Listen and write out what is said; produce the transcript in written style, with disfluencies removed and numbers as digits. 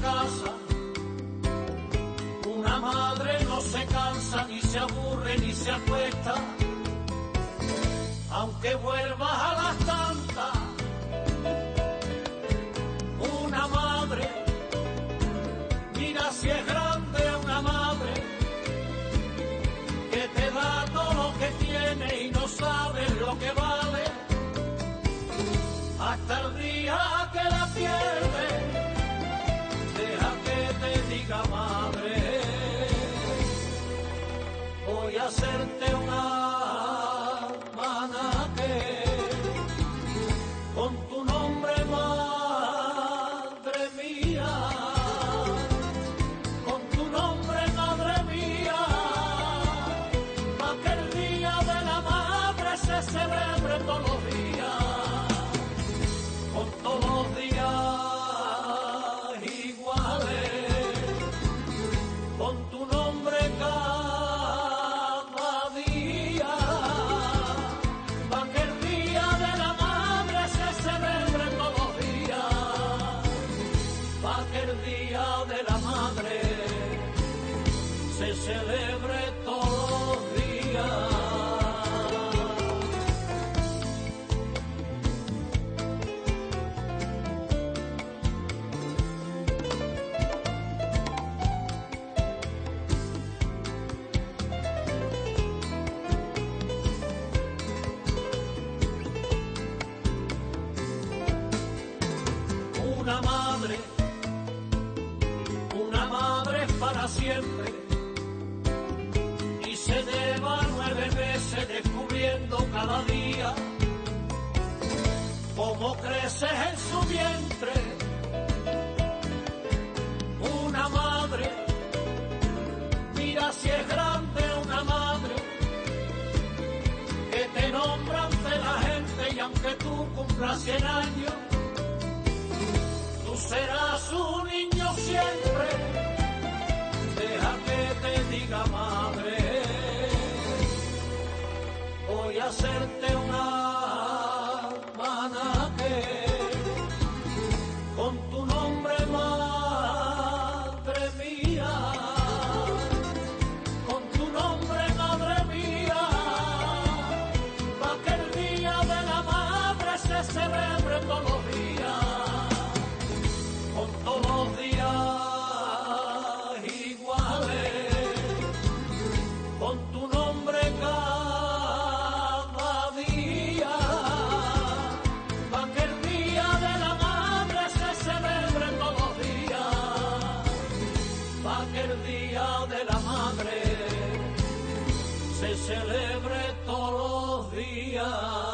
casa. Una madre no se cansa, ni se aburre, ni se acuesta, aunque vuelvas a las tantas. Una madre, mira si es grande una madre, que te da todo lo que tiene y no sabes lo que vale, hasta el día que la pierdes. Deja que te diga madre, voy a hacerte una manaque con tu nombre, madre mía, con tu nombre, madre mía, para que el día de la madre se celebre todos los días, con todos los días iguales, con tu nombre cada día, para que el día de la madre se celebre todos los días, para que el día de la madre se celebre todos los días. Una madre es para siempre, y se lleva 9 meses descubriendo cada día cómo creces en su vientre. Una madre, mira si es grande una madre, que te nombra ante la gente, y aunque tú cumplas 100 años, tú serás un niño siempre. Deja que te diga madre, voy a hacerte una manaque con tu nombre, madre mía, con tu nombre, madre mía, para que el día de la madre se celebre todos los días, con todos los días iguales, con tu nombre cada día, para que el día de la madre se celebre todos los días, para que el día de la madre se celebre todos los días.